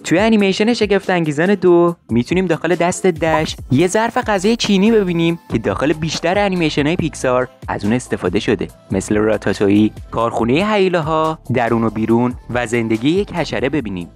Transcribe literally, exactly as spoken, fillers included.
توی انیمیشن شگفت انگیزان دو میتونیم داخل دست دش یه ظرف غذای چینی ببینیم که داخل بیشتر انیمیشن‌های پیکسار از اون استفاده شده، مثل راتاتویی، کارخونه هیولاها، درون و بیرون و زندگی یک حشره ببینیم.